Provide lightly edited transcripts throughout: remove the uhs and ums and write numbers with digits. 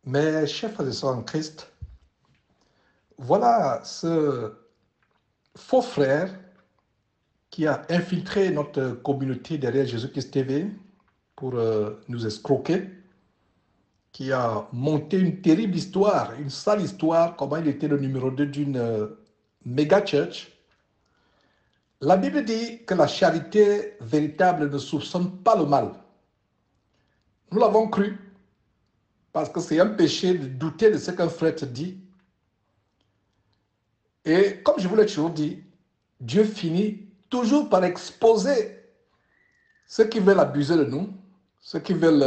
Mes chers frères et sœurs en Christ, voilà ce faux frère qui a infiltré notre communauté derrière Jésus-Christ TV pour nous escroquer, qui a monté une terrible histoire, une sale histoire, comment il était le numéro 2 d'une méga church. La Bible dit que la charité véritable ne soupçonne pas le mal. Nous l'avons cru parce que c'est un péché de douter de ce qu'un frère te dit. Et comme je vous l'ai toujours dit, Dieu finit toujours par exposer ceux qui veulent abuser de nous, ceux qui veulent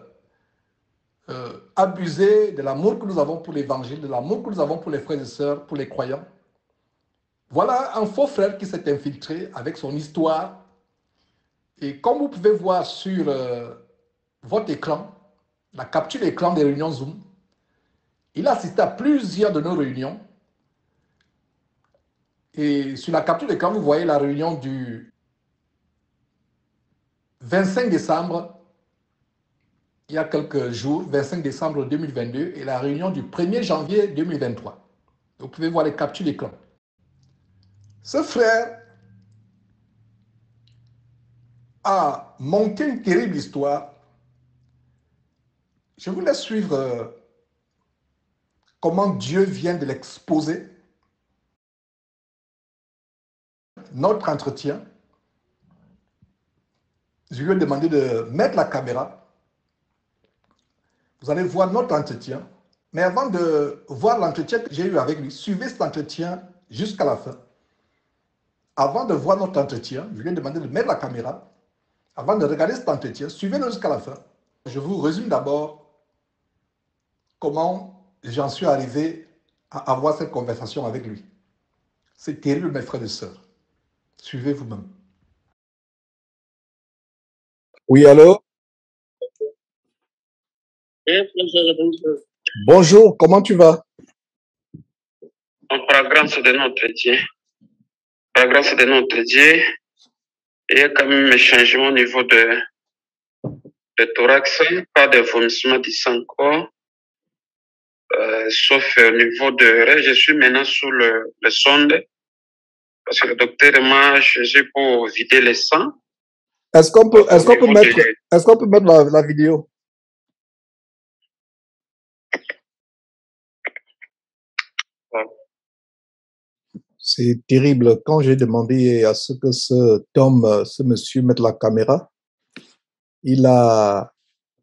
abuser de l'amour que nous avons pour l'évangile, de l'amour que nous avons pour les frères et sœurs, pour les croyants. Voilà un faux frère qui s'est infiltré avec son histoire. Et comme vous pouvez voir sur votre écran, la capture d'écran des réunions Zoom, il a assisté à plusieurs de nos réunions. Et sur la capture d'écran, vous voyez la réunion du 25 décembre, il y a quelques jours, 25 décembre 2022, et la réunion du 1er janvier 2023. Vous pouvez voir les captures d'écran. Ce frère a monté une terrible histoire. Je vous laisse suivre comment Dieu vient de l'exposer. Notre entretien. Je lui ai demandé de mettre la caméra. Vous allez voir notre entretien. Mais avant de voir l'entretien que j'ai eu avec lui, suivez cet entretien jusqu'à la fin. Avant de voir notre entretien, je lui ai demandé de mettre la caméra. Avant de regarder cet entretien, suivez-le jusqu'à la fin. Je vous résume d'abord comment j'en suis arrivé à avoir cette conversation avec lui. C'est terrible, mes frères et sœurs. Suivez vous-même. Oui, allô? Bonjour, comment tu vas? Par la grâce de notre Dieu, par la grâce de notre Dieu, il y a quand même un changement au niveau de thorax, pas de vomissement du sang encore, sauf au niveau de... Je suis maintenant sous le sonde, parce que le docteur m'a choisi pour vider le sang. Est-ce qu'on peut mettre la vidéo? C'est terrible. Quand j'ai demandé à ce que ce monsieur mette la caméra, il a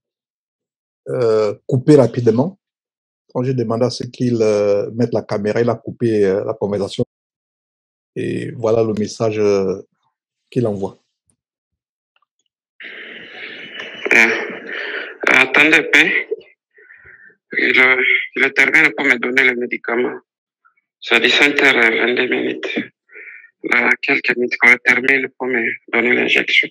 coupé rapidement. Quand j'ai demandé à ce qu'il mette la caméra, il a coupé la conversation. Et voilà le message qu'il envoie. Attendez un peu. Il termine pour me donner le médicament. C'est 17h22 minutes. Là, quelques minutes qu'on termine pour me donner l'injection.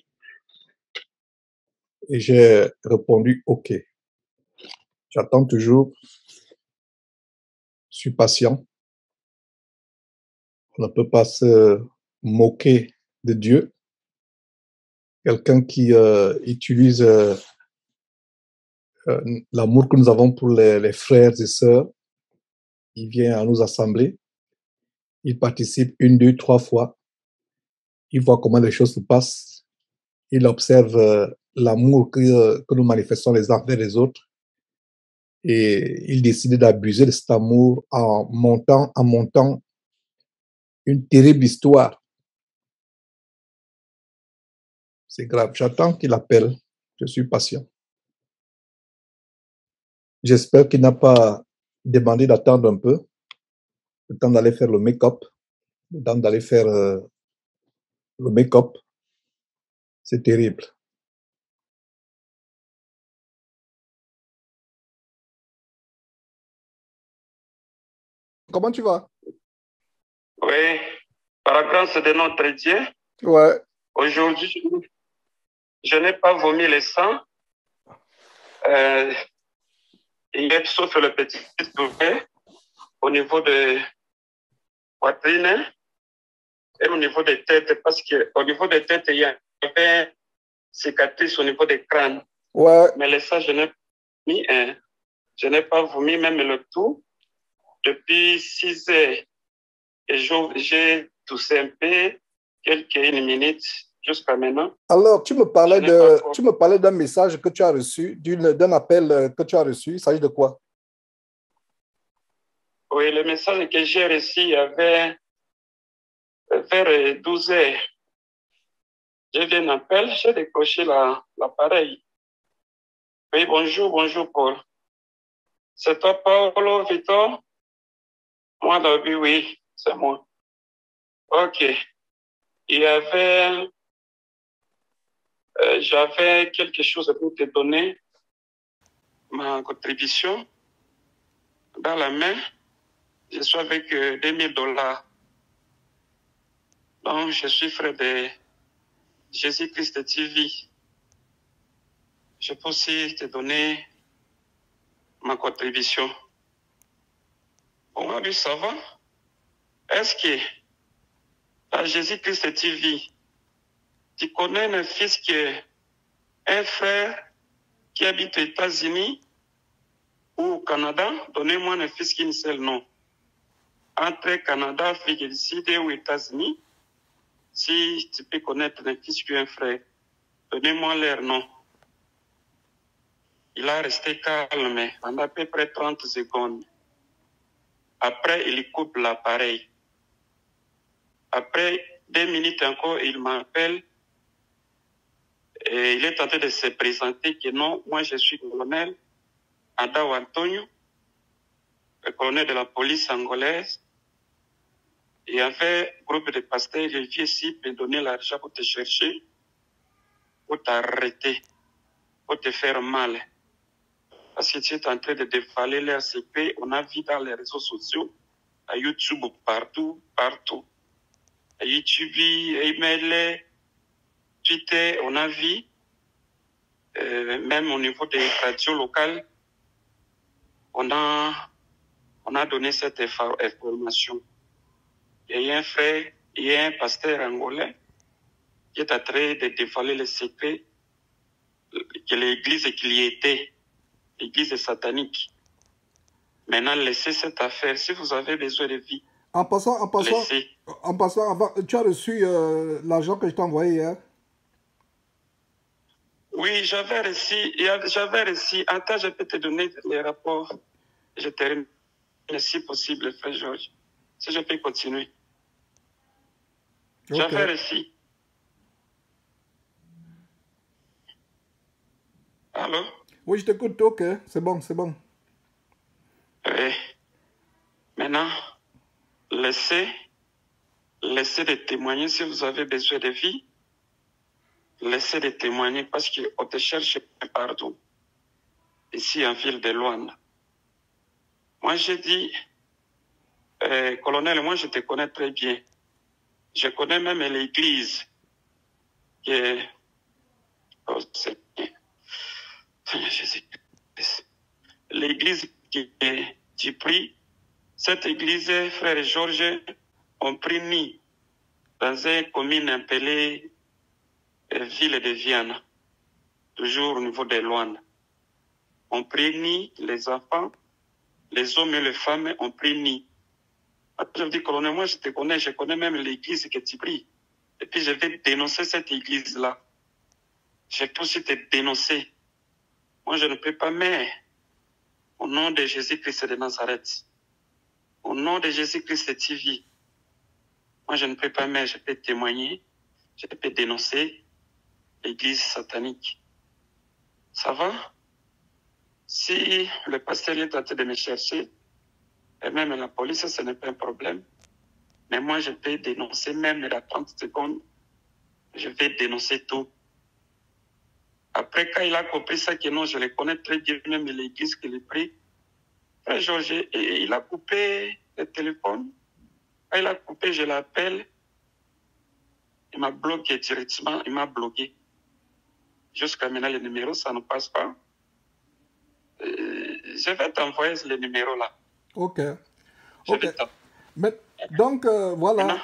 Et j'ai répondu OK. J'attends toujours. Je suis patient. On ne peut pas se moquer de Dieu. Quelqu'un qui utilise l'amour que nous avons pour les frères et sœurs, il vient à nous assembler, il participe 1, 2, 3 fois, il voit comment les choses se passent, il observe l'amour que nous manifestons les uns vers les autres, et il décide d'abuser de cet amour en montant une terrible histoire. C'est grave. J'attends qu'il appelle. Je suis patient. J'espère qu'il n'a pas demandé d'attendre un peu, le temps d'aller faire le make-up, le temps d'aller faire le make-up. C'est terrible. Comment tu vas? Oui, par la grâce de notre Dieu. Ouais. Aujourd'hui, je n'ai pas vomi le sang. Sauf le petit douvet au niveau de poitrine et au niveau des têtes, parce qu'au niveau des têtes, il y avait une cicatrice au niveau des crânes. Ouais. Mais le sang, je n'ai mis un. Je n'ai pas vomi même le tout. Depuis 6 heures, et j'ai toussé un peu, une minute jusqu'à maintenant. Alors, tu me parlais d'un message que tu as reçu, d'un appel que tu as reçu. Il s'agit de quoi? Oui, le message que j'ai reçu, il y avait vers 12 heures. J'ai vu un appel, j'ai décroché l'appareil. Oui, bonjour Paul. C'est toi, Paolo Victor? Moi, oui, c'est moi. Ok. Il y avait, j'avais quelque chose pour te donner, ma contribution dans la main. Je suis avec $2000. Donc, je suis frère de Jésus-Christ TV. Je peux aussi te donner ma contribution. Bon, oui, ça va? Est-ce que à Jésus-Christ TV, tu connais un fils un frère qui habite aux États-Unis ou au Canada? Donnez-moi un fils qui ne sait le nom. Entre Canada, Afrique du Sud ou États-Unis, si tu peux connaître un fils qui est un frère, donnez-moi leur nom. Il a resté calme pendant à peu près 30 secondes. Après, il coupe l'appareil. Après 2 minutes encore, il m'appelle et il est en train de se présenter que non, moi je suis colonel Adao Antonio, le colonel de la police angolaise. Et avec un groupe de pasteurs, il vient ici pour donner l'argent pour te chercher, pour t'arrêter, pour te faire mal. Parce que tu es en train de dévaler leur secret. On a vu dans les réseaux sociaux, à YouTube, partout. À YouTube, email, Twitter, on a vu, même au niveau des radios locales, on a donné cette information. Il y a un frère, il y a un pasteur angolais qui est en train de dévoiler les secrets que l'église qu'il y était, l'église satanique. Maintenant, laissez cette affaire. Si vous avez besoin de vie, En passant, tu as reçu l'argent que je t'ai envoyé hier? Oui, j'avais reçu. Attends, je peux te donner les rapports. Je termine si possible, frère Georges. Si je peux continuer. Okay. J'avais reçu. Allô? Oui, je t'écoute. Ok, c'est bon. Oui. Maintenant, laissez de témoigner si vous avez besoin de vie. Laissez de témoigner parce qu'on te cherche partout. Ici, en ville de Luanda. Moi, j'ai dit, colonel, moi, je te connais très bien. Je connais même l'église l'église qui tu pries. Cette église, frère Georges, on prie ni dans une commune appelée ville de Vienne, toujours au niveau des Luanda. On prie ni les enfants, les hommes et les femmes, on prie ni. Je dis, colonel, moi je te connais, je connais même l'église que tu pries. Et puis je vais dénoncer cette église-là. Je peux aussi te dénoncer. Moi je ne peux pas, mais au nom de Jésus-Christ de Nazareth, au nom de Jésus-Christ de TV, moi je ne peux pas, mais je peux témoigner, je peux dénoncer l'église satanique. Ça va? Si le pasteur est en train de me chercher, et même la police, ce n'est pas un problème. Mais moi, je peux dénoncer même dans 30 secondes. Je vais dénoncer tout. Après, quand il a compris ça, que non, je le connais très bien, même l'église qu'il est pris, frère Georges, il a coupé le téléphone. Quand il a coupé, je l'appelle. Il m'a bloqué directement, il m'a bloqué. Jusqu'à maintenant, le numéro, ça ne passe pas. Je vais t'envoyer le numéro là. Ok. Mais, donc, voilà.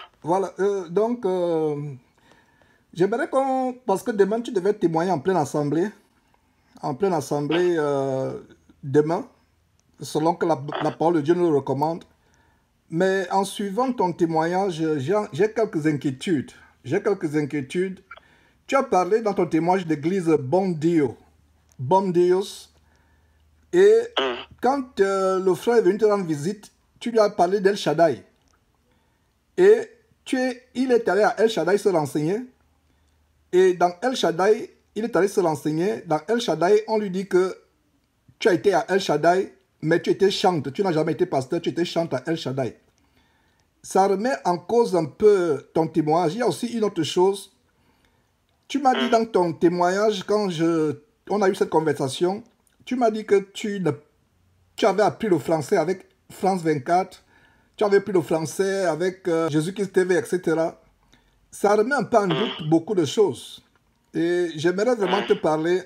J'aimerais parce que demain, tu devais témoigner en pleine assemblée. Demain. selon que la parole de Dieu nous le recommande. Mais en suivant ton témoignage, j'ai quelques inquiétudes. J'ai quelques inquiétudes. Tu as parlé dans ton témoignage d'église Bon Dieu. Bon Dios. Et quand le frère est venu te rendre visite, tu lui as parlé d'El Shaddai. Et il est allé à El Shaddai se renseigner. Et dans El Shaddai, il est allé se renseigner. Dans El Shaddai, on lui dit que tu as été à El Shaddai, mais tu étais chante. Tu n'as jamais été pasteur, tu étais chante à El Shaddai. Ça remet en cause un peu ton témoignage. Il y a aussi une autre chose. Tu m'as dit dans ton témoignage, quand on a eu cette conversation, tu m'as dit que tu avais appris le français avec France 24, tu avais appris le français avec Jésus-Christ TV, etc. Ça remet un peu en doute beaucoup de choses. Et j'aimerais vraiment te parler.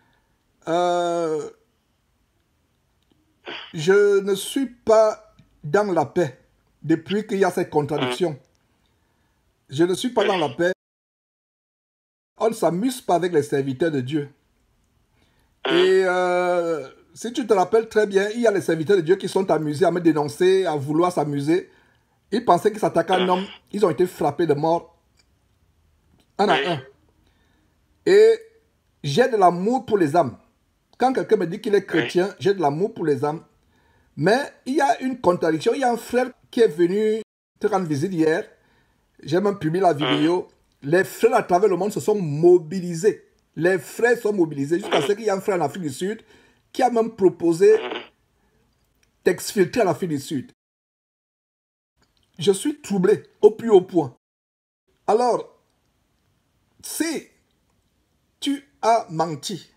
Je ne suis pas dans la paix depuis qu'il y a cette contradiction. Je ne suis pas dans la paix. On ne s'amuse pas avec les serviteurs de Dieu. Et si tu te rappelles très bien, il y a les serviteurs de Dieu qui sont amusés à me dénoncer, à vouloir s'amuser. Ils pensaient qu'ils s'attaquaient à un homme. Ils ont été frappés de mort, un à un. Et j'ai de l'amour pour les âmes. Quand quelqu'un me dit qu'il est chrétien, j'ai de l'amour pour les âmes. Mais il y a une contradiction. Il y a un frère qui est venu te rendre visite hier. J'ai même publié la vidéo. Les frères à travers le monde se sont mobilisés. Les frères sont mobilisés jusqu'à ce qu'il y ait un frère en Afrique du Sud qui a même proposé d'exfiltrer en Afrique du Sud. Je suis troublé au plus haut point. Alors, si tu as menti,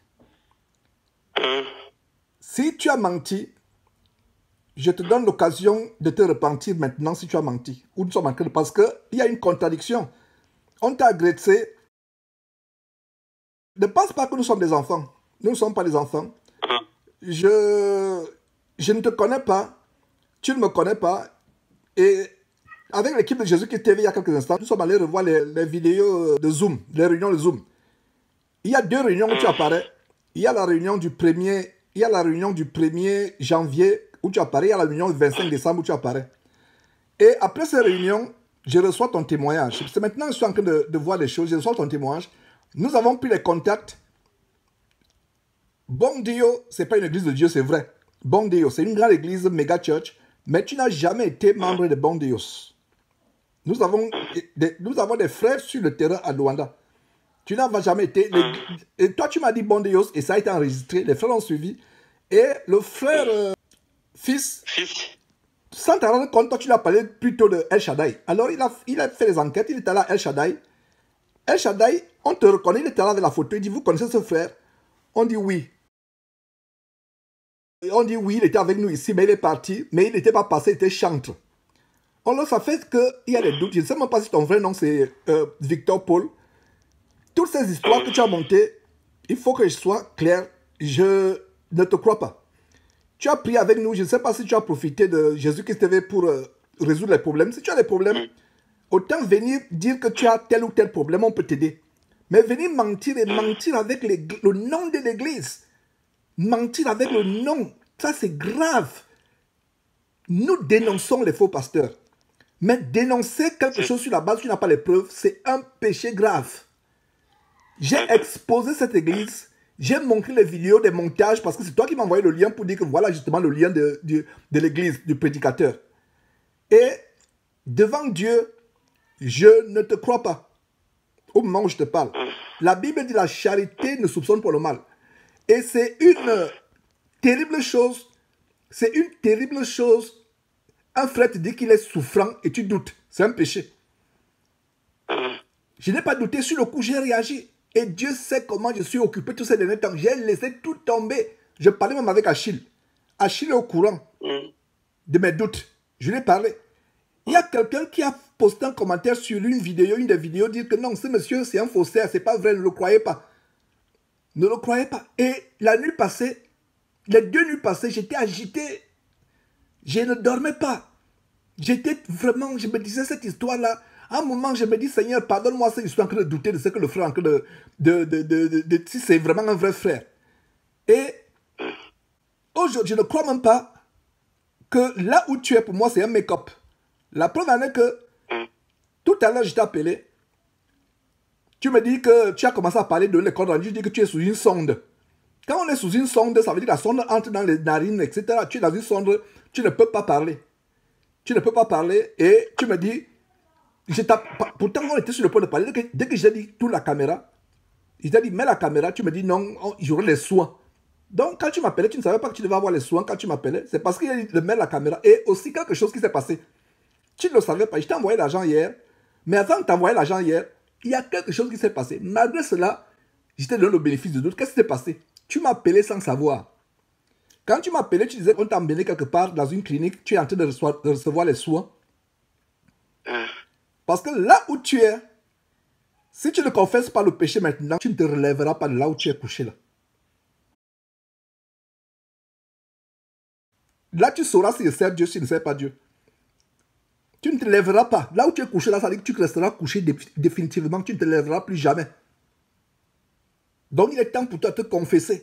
je te donne l'occasion de te repentir maintenant si tu as menti. Ou nous sommes en train de... Parce qu'il y a une contradiction. On t'a agressé. Ne pense pas que nous sommes des enfants. Nous ne sommes pas des enfants. Je ne te connais pas. Tu ne me connais pas. Et avec l'équipe de Jésus-Christ TV, il y a quelques instants, nous sommes allés revoir les vidéos de Zoom, les réunions de Zoom. Il y a 2 réunions où tu apparais. Il y a la réunion du 1er, janvier où tu apparais. Il y a la réunion du 25 décembre où tu apparais. Et après ces réunions, je reçois ton témoignage. C'est maintenant que je suis en train de voir les choses. Je reçois ton témoignage. Nous avons pris les contacts. Bon Dieu, ce n'est pas une église de Dieu, c'est vrai. Bon Dieu, c'est une grande église, méga church. Mais tu n'as jamais été membre de Bon Dieu. Nous avons des frères sur le terrain à Luanda. Tu n'as jamais été... Et toi, tu m'as dit Bon Dieu et ça a été enregistré. Les frères ont suivi. Et le frère fils, sans te rendre compte, toi, tu l'as parlé plutôt de El Shaddai. Alors, il a fait les enquêtes. Il est allé à El Shaddai. El Shaddai, on te reconnaît. Il est allé avec la photo. Il dit, vous connaissez ce frère? On dit oui. On dit oui, il était avec nous ici, mais il est parti. Mais il n'était pas passé, il était chantre. Alors, ça fait qu'il y a des doutes. Je ne sais même pas si ton vrai nom, c'est Victor Paul. Toutes ces histoires que tu as montées, il faut que je sois clair. Je ne te crois pas. Tu as pris avec nous, je ne sais pas si tu as profité de Jésus-Christ TV pour résoudre les problèmes. Si tu as des problèmes, autant venir dire que tu as tel ou tel problème, on peut t'aider. Mais venir mentir et mentir avec le nom de l'église. Mentir avec le nom, ça c'est grave. Nous dénonçons les faux pasteurs. Mais dénoncer quelque chose sur la base où tu n'as pas les preuves, c'est un péché grave. J'ai exposé cette église, j'ai montré les vidéos des montages parce que c'est toi qui m'as envoyé le lien pour dire que voilà justement le lien de l'église, du prédicateur. Et devant Dieu, je ne te crois pas. Au moment où je te parle. La Bible dit la charité ne soupçonne pas le mal. Et c'est une terrible chose. C'est une terrible chose. Un frère te dit qu'il est souffrant et tu doutes. C'est un péché. Je n'ai pas douté. Sur le coup, j'ai réagi. Et Dieu sait comment je suis occupé tous ces derniers temps. J'ai laissé tout tomber. Je parlais même avec Achille. Achille est au courant de mes doutes. Je lui ai parlé. Il y a quelqu'un qui a posté un commentaire sur une des vidéos, dire que non, ce monsieur, c'est un faussaire, c'est pas vrai, ne le croyez pas. Ne le croyez pas. Et la nuit passée, les 2 nuits passées, j'étais agité. Je ne dormais pas. J'étais vraiment, je me disais cette histoire-là. À un moment, je me dis, Seigneur, pardonne-moi si je suis en train de douter de ce que le frère est en train si c'est vraiment un vrai frère. Et aujourd'hui, je ne crois même pas que là où tu es, pour moi, c'est un make-up. La preuve en est que tout à l'heure, je t'ai appelé. Tu me dis que tu as commencé à parler de l'école rendu. Je dis que tu es sous une sonde. Quand on est sous une sonde, ça veut dire que la sonde entre dans les narines, etc. Tu es dans une sonde, tu ne peux pas parler. Tu ne peux pas parler et tu me dis, pourtant on était sur le point de parler, dès que j'ai dit tourne la caméra, il t'a dit mets la caméra, tu me dis non, j'aurai les soins. Donc quand tu m'appelais, tu ne savais pas que tu devais avoir les soins quand tu m'appelais, c'est parce qu'il a dit de mettre la caméra. Et aussi quelque chose qui s'est passé, tu ne le savais pas, je t'ai envoyé l'argent hier, mais avant de t'envoyer l'argent hier, il y a quelque chose qui s'est passé. Malgré cela, je t'ai donné le bénéfice de doute. Qu'est-ce qui s'est passé? Tu m'as appelé sans savoir. Quand tu m'as appelé, tu disais qu'on t'a emmené quelque part dans une clinique, tu es en train de recevoir les soins. Parce que là où tu es, si tu ne confesses pas le péché maintenant, tu ne te relèveras pas de là où tu es couché là. Là, tu sauras si je sers Dieu, si je ne sers pas Dieu. Tu ne te lèveras pas. Là où tu es couché là, ça veut dire que tu resteras couché définitivement. Tu ne te lèveras plus jamais. Donc, il est temps pour toi de te confesser.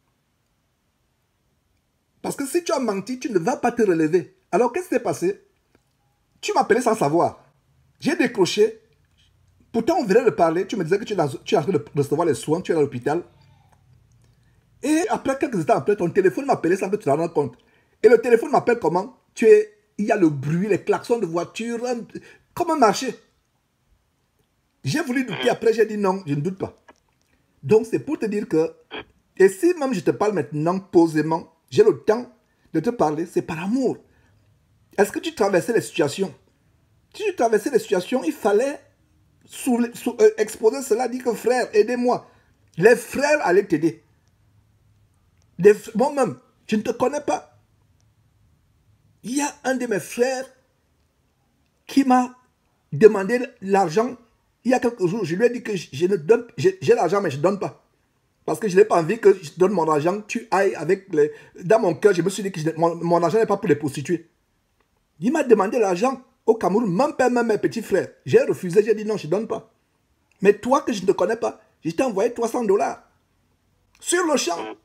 Parce que si tu as menti, tu ne vas pas te relever. Alors, qu'est-ce qui s'est passé? Tu m'appelais sans savoir. J'ai décroché. Pourtant, on venait de parler. Tu me disais que tu es en train de recevoir les soins. Tu es à l'hôpital. Et après, quelques instants après, ton téléphone m'appelait sans que tu t'en rendes compte. Et le téléphone m'appelle comment? Il y a le bruit, les klaxons de voiture. Comme un marché. J'ai voulu douter. Après, j'ai dit non, je ne doute pas. Donc, c'est pour te dire que... Et si même je te parle maintenant posément, j'ai le temps de te parler, c'est par amour. Est-ce que tu traversais les situations? Si tu traversais les situations, il fallait exposer cela, dire que frère, aidez-moi. Les frères allaient t'aider. Moi-même, je ne te connais pas. Il y a un de mes frères qui m'a demandé l'argent il y a quelques jours. Je lui ai dit que je ne donne, j'ai l'argent mais je ne donne pas. Parce que je n'ai pas envie que je donne mon argent, tu ailles avec les... Dans mon cœur, je me suis dit que mon argent n'est pas pour les prostituées. Il m'a demandé l'argent au Cameroun, même père, même mes petits frères. J'ai refusé, j'ai dit non, je ne donne pas. Mais toi que je ne connais pas, je t'ai envoyé $300. Sur le champ.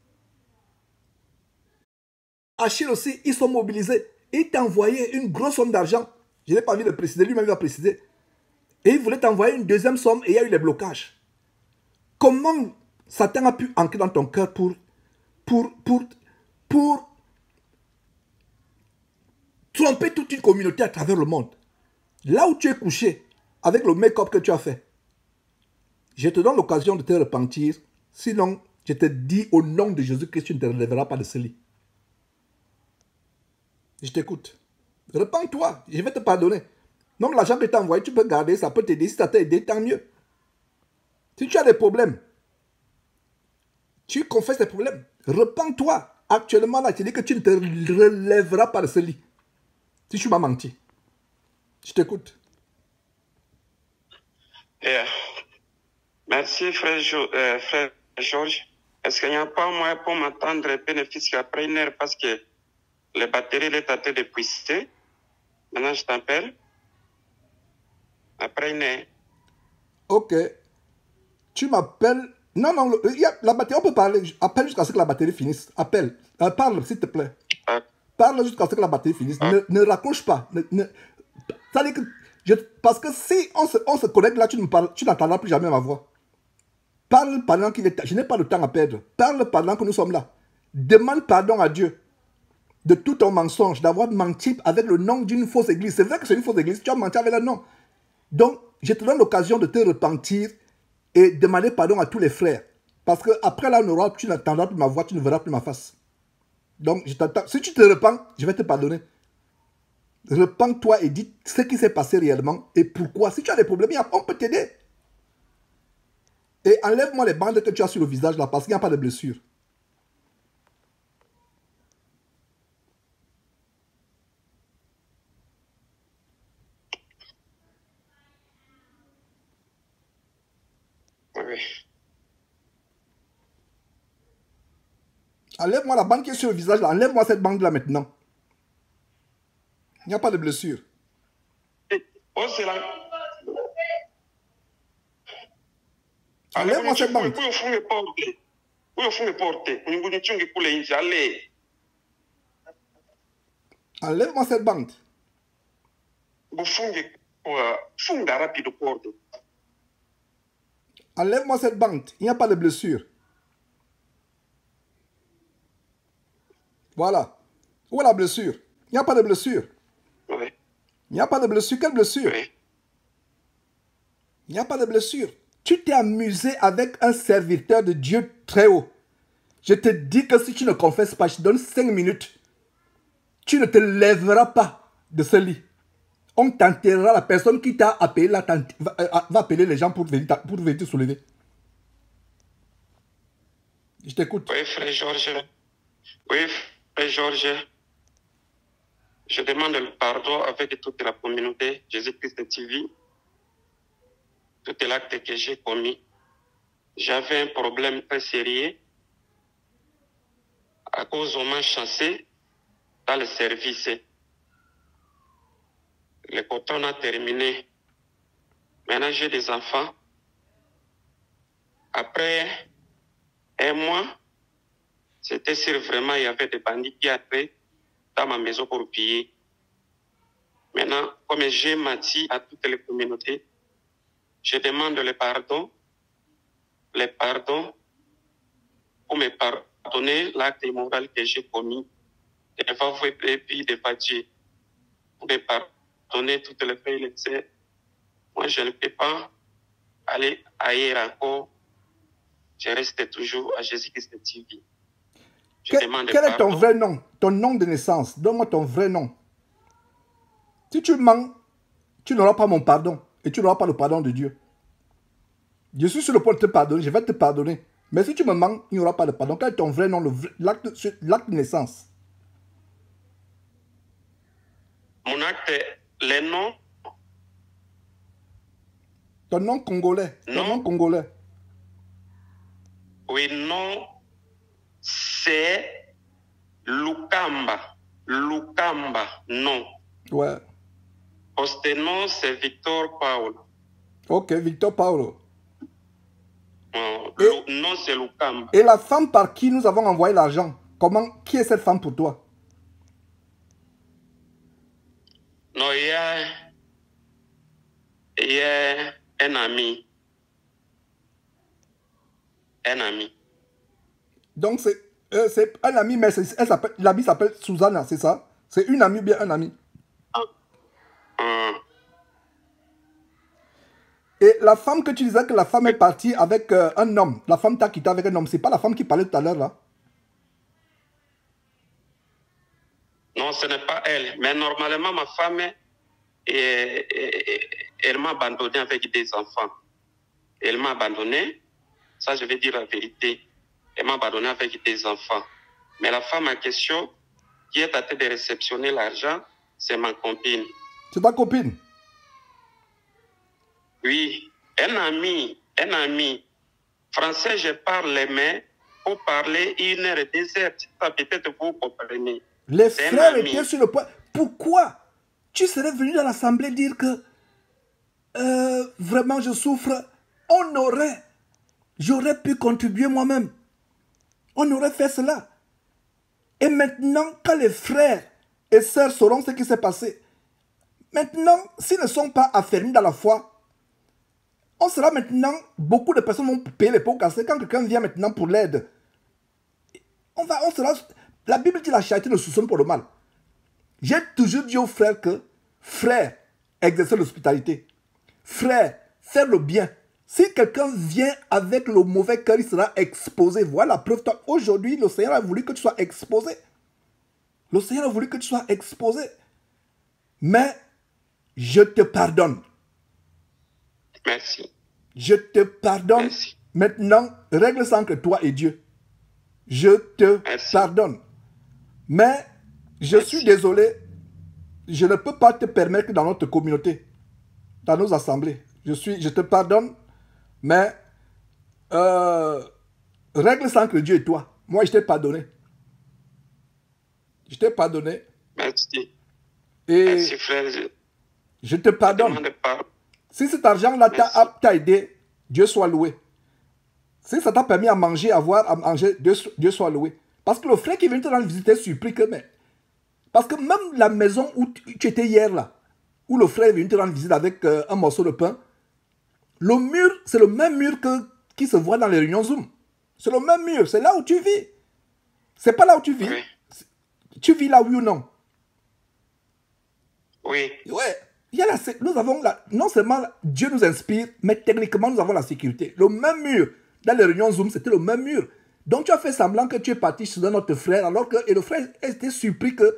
Achille aussi, ils sont mobilisés. Il t'a envoyé une grosse somme d'argent. Je n'ai pas envie de préciser, lui-même va préciser. Et il voulait t'envoyer une deuxième somme et il y a eu les blocages. Comment Satan a pu ancrer dans ton cœur pour tromper toute une communauté à travers le monde? Là où tu es couché, avec le make-up que tu as fait, je te donne l'occasion de te repentir. Sinon, je te dis au nom de Jésus-Christ, tu ne te relèveras pas de ce lit. Je t'écoute. Repends-toi, je vais te pardonner. Donc l'argent que tu as envoyé, tu peux garder, ça peut t'aider. Si ça t'a aidé, tant mieux. Si tu as des problèmes, tu confesses tes problèmes. Repends-toi. Actuellement, là, je te dis que tu ne te relèveras pas de ce lit. Si tu m'as menti. Je t'écoute. Merci, frère Georges. Est-ce qu'il n'y a pas moyen pour m'attendre bénéfice après une heure parce que les batteries sont en train de puiser? Maintenant, je t'appelle. Après une heure. Ok. Tu m'appelles. Non, la batterie, on peut parler. Appelle jusqu'à ce que la batterie finisse. Appelle. Parle, s'il te plaît. Parle jusqu'à ce que la batterie finisse. Ne raccroche pas. C'est-à-dire que parce que si on se connecte là, tu n'entendras plus jamais ma voix. Parle pendant qu'il est... Je n'ai pas de temps à perdre. Parle pendant que nous sommes là. Demande pardon à Dieu de tout ton mensonge, d'avoir menti avec le nom d'une fausse église. C'est vrai que c'est une fausse église, tu as menti avec le nom. Donc, je te donne l'occasion de te repentir et demander pardon à tous les frères. Parce qu'après là, tu n'entendras plus ma voix, tu ne verras plus ma face. Donc, je t'attends. Si tu te repens, je vais te pardonner. Repends-toi et dis ce qui s'est passé réellement et pourquoi. Si tu as des problèmes, on peut t'aider. Et enlève-moi les bandes que tu as sur le visage là, parce qu'il n'y a pas de blessure. Oui. Enlève-moi la bande qui est sur le visage là. Enlève-moi cette bande là maintenant. Il n'y a pas de blessure. Oh, c'est là. Enlève-moi cette bande. Enlève-moi cette bande. Funga rapide corde. Enlève-moi cette bande. Il n'y a pas de blessure. Voilà. Où est la blessure? Il n'y a pas de blessure. Oui. Il n'y a pas de blessure. Quelle blessure? Oui. Il n'y a pas de blessure. Tu t'es amusé avec un serviteur de Dieu très haut. Je te dis que si tu ne confesses pas, je te donne 5 minutes. Tu ne te lèveras pas de ce lit. On t'enterrera. La personne qui t'a appelé là, va appeler les gens pour venir te soulever. Je t'écoute. Oui, frère Georges. Oui, frère Georges. Je demande le pardon avec toute la communauté Jésus-Christ TV. Tout l'acte que j'ai commis. J'avais un problème très sérieux à cause on m'a chassé dans le service. Le coton a terminé. Maintenant, j'ai des enfants. Après un mois, c'était sûr vraiment il y avait des bandits qui entraient dans ma maison pour piller. Maintenant, comme j'ai menti à toutes les communautés, je demande le pardon pour me pardonner l'acte immoral que j'ai commis devant vous et puis devant Dieu. Pour me pardonner toutes les frères et les sœurs. Moi, je ne peux pas aller ailleurs encore. Je reste toujours à Jésus-Christ TV. Quel est ton vrai nom? Ton nom de naissance. Donne-moi ton vrai nom. Si tu mens, tu n'auras pas mon pardon. Et tu n'auras pas le pardon de Dieu. Je suis sur le point de te pardonner. Je vais te pardonner. Mais si tu me mens, il n'y aura pas de pardon. Quel est ton vrai nom? L'acte de naissance. Mon acte, les noms. Ton nom congolais. Ton nom congolais. Oui, non. C'est Lukamba. Lukamba, non. Ouais. Post-nom, c'est Victor Paul. Ok, Victor Paulo. Non, c'est Lukamba. Et la femme par qui nous avons envoyé l'argent, qui est cette femme pour toi? Non, il y a un ami. Un ami. Donc c'est un ami, mais l'ami s'appelle Susanna, c'est ça? C'est une amie ou bien un ami? Et la femme que tu disais que la femme est partie avec un homme, la femme t'a quitté avec un homme, c'est pas la femme qui parlait tout à l'heure là? Non, ce n'est pas elle. Mais normalement, ma femme, elle m'a abandonné avec des enfants. Elle m'a abandonné, ça je vais dire la vérité. Elle m'a abandonné avec des enfants. Mais la femme en question, qui est en train de réceptionner l'argent, c'est ma copine. C'est ta copine? Oui, un ami. Français, je parle, mais pour parler 1 heure et 2 heures, peut-être vous comprenez. Les frères étaient sur le point. Pourquoi tu serais venu dans l'assemblée dire que vraiment je souffre? J'aurais pu contribuer moi-même. On aurait fait cela. Et maintenant, quand les frères et sœurs sauront ce qui s'est passé, maintenant, s'ils ne sont pas affermis dans la foi, on sera maintenant, beaucoup de personnes vont payer les pots cassés. Quand quelqu'un vient maintenant pour l'aide, on sera, la Bible dit la charité ne soupçonne pas le mal. J'ai toujours dit aux frères que, frère, exercer l'hospitalité. Frère, faire le bien. Si quelqu'un vient avec le mauvais cœur, il sera exposé. Voilà la preuve. Aujourd'hui, le Seigneur a voulu que tu sois exposé. Le Seigneur a voulu que tu sois exposé. Mais, je te pardonne. Merci. Je te pardonne. Merci. Maintenant, règle ça entre toi et Dieu. Je te pardonne. Mais, je suis désolé. Je ne peux pas te permettre que dans notre communauté, dans nos assemblées, je te pardonne, mais règle ça entre Dieu et toi. Moi, je t'ai pardonné. Je t'ai pardonné. Merci. Et merci, frère. Je te pardonne. Si cet argent-là t'a aidé, Dieu soit loué. Si ça t'a permis à manger, à manger, Dieu soit loué. Parce que le frère qui vient te rendre visite est surpris que, mais Parce que même la maison où tu étais hier, là, où le frère est venu te rendre visite avec un morceau de pain, le mur, c'est le même mur qui se voit dans les réunions Zoom. C'est le même mur, c'est là où tu vis. C'est pas là où tu vis. Oui. Tu vis là, oui ou non? Oui. Ouais. Nous avons non seulement Dieu nous inspire, mais techniquement nous avons la sécurité. Le même mur, dans les réunions Zoom, c'était le même mur. Donc tu as fait semblant que tu es parti chez un autre frère, alors que et le frère était surpris que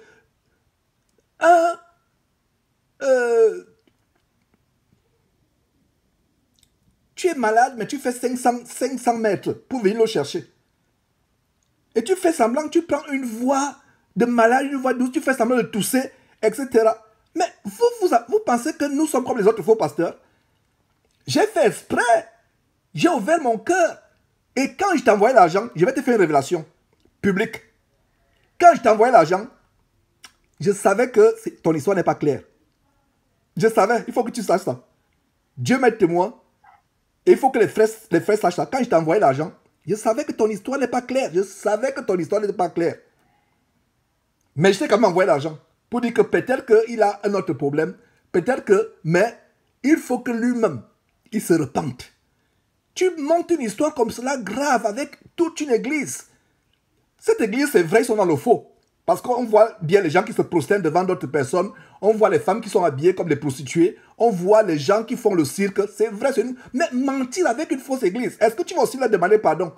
tu es malade, mais tu fais 500 mètres pour venir le chercher. Et tu fais semblant que tu prends une voix de malade, une voix douce, tu fais semblant de tousser, etc. Mais vous pensez que nous sommes comme les autres faux pasteurs? J'ai fait exprès. J'ai ouvert mon cœur. Et quand je t'envoyais l'argent, je vais te faire une révélation publique. Quand je t'envoyais l'argent, je savais que ton histoire n'est pas claire. Je savais, il faut que tu saches ça. Dieu m'est témoin. Et il faut que les frères sachent ça. Quand je t'envoyais l'argent, je savais que ton histoire n'est pas claire. Je savais que ton histoire n'était pas claire. Mais je t'ai quand même envoyé l'argent. Pour dire que peut-être qu'il a un autre problème. Peut-être que... Mais il faut que lui-même, il se repente. Tu montes une histoire comme cela grave avec toute une église. Cette église, c'est vrai, ils sont dans le faux. Parce qu'on voit bien les gens qui se prosternent devant d'autres personnes. On voit les femmes qui sont habillées comme des prostituées. On voit les gens qui font le cirque. C'est vrai, c'est une... Mais mentir avec une fausse église, est-ce que tu vas aussi leur demander pardon?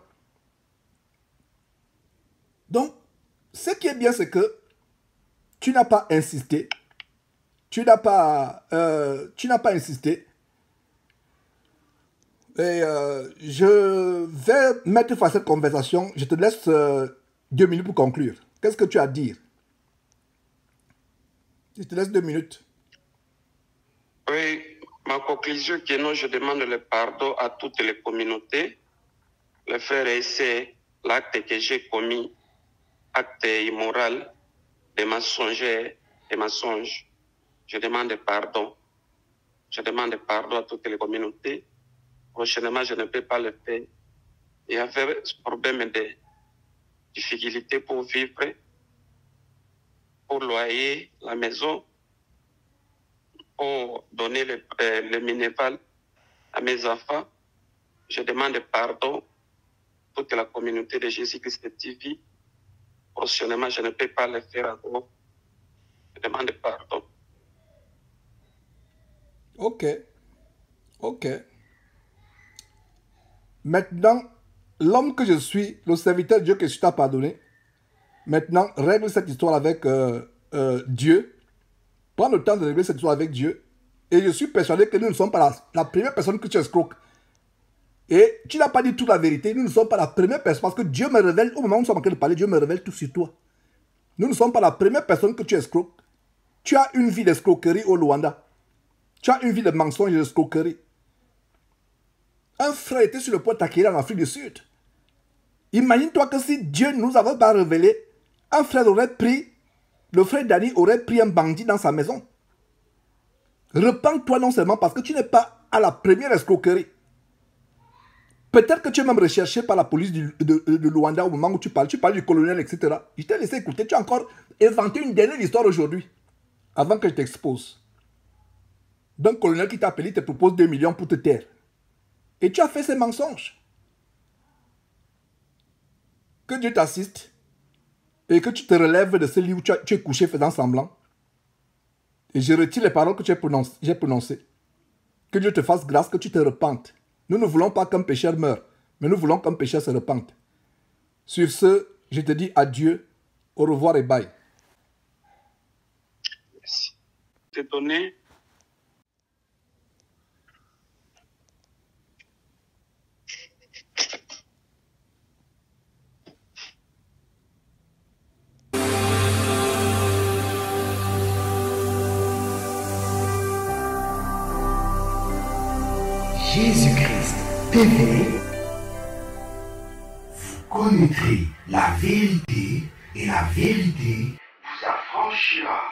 Donc, ce qui est bien, c'est que tu n'as pas insisté. Tu n'as pas insisté. Et je vais mettre fin à cette conversation. Je te laisse 2 minutes pour conclure. Qu'est-ce que tu as à dire? Je te laisse 2 minutes. Oui, ma conclusion est que non, je demande le pardon à toutes les communautés. Les frères et sœurs, l'acte que j'ai commis, acte immoral, des mensongers, des mensonges. Je demande pardon. Je demande pardon à toutes les communautés. Prochainement, je ne peux pas le faire. Il y avait ce problème de difficulté pour vivre, pour loyer la maison, pour donner le minéval à mes enfants. Je demande pardon à toute la communauté de Jésus-Christ TV. Prochainement, je ne peux pas le faire encore. Je demande pardon. Ok. Ok. Maintenant, l'homme que je suis, le serviteur de Dieu que je t'ai pardonné, maintenant, règle cette histoire avec Dieu. Prends le temps de régler cette histoire avec Dieu. Et je suis persuadé que nous ne sommes pas la première personne que tu escroques. Et tu n'as pas dit toute la vérité. Nous ne sommes pas la première personne. Parce que Dieu me révèle, au moment où nous sommes en train de parler, Dieu me révèle tout sur toi. Nous ne sommes pas la première personne que tu escroques. Tu as une vie d'escroquerie au Luanda. Tu as une vie de mensonge et d'escroquerie. Un frère était sur le point de t'acquérir en Afrique du Sud. Imagine-toi que si Dieu ne nous avait pas révélé, un frère aurait pris, le frère Dani aurait pris un bandit dans sa maison. Repends-toi non seulement parce que tu n'es pas à la première escroquerie. Peut-être que tu es même recherché par la police de Luanda au moment où tu parles du colonel, etc. Je t'ai laissé écouter, tu as encore inventé une dernière histoire aujourd'hui, avant que je t'expose. D'un colonel qui t'a appelé, te propose 2 millions pour te taire. Et tu as fait ces mensonges. Que Dieu t'assiste et que tu te relèves de ce lit où tu es couché faisant semblant. Et je retire les paroles que j'ai prononcées. Que Dieu te fasse grâce, que tu te repentes. Nous ne voulons pas qu'un pécheur meure, mais nous voulons qu'un pécheur se repente. Sur ce, je te dis adieu, au revoir et bye. Merci. Je t'ai donné Jésus-Christ TV, vous connaîtrez la vérité et la vérité vous affranchira.